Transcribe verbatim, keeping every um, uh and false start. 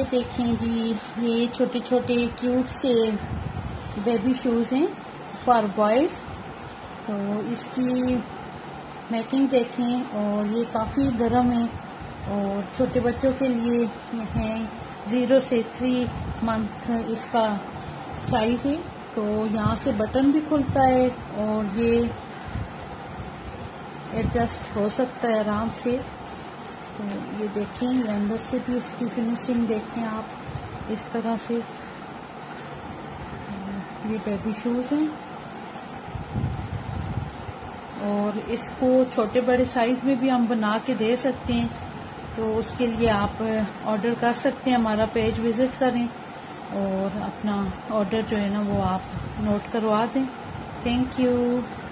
देखें जी, ये छोटे छोटे क्यूट से बेबी शूज़ हैं फॉर बॉयज़। तो इसकी मैकिंग देखें, और ये काफ़ी गर्म है और छोटे बच्चों के लिए हैं। ज़ीरो से थ्री मंथ इसका साइज़ है। तो यहाँ से बटन भी खुलता है और ये एडजस्ट हो सकता है आराम से। तो ये देखें, ये अंदर से भी इसकी फिनिशिंग देखें आप इस तरह से। ये बेबी शूज़ हैं और इसको छोटे बड़े साइज़ में भी हम बना के दे सकते हैं। तो उसके लिए आप ऑर्डर कर सकते हैं, हमारा पेज विज़िट करें और अपना ऑर्डर जो है ना वो आप नोट करवा दें। Thank you.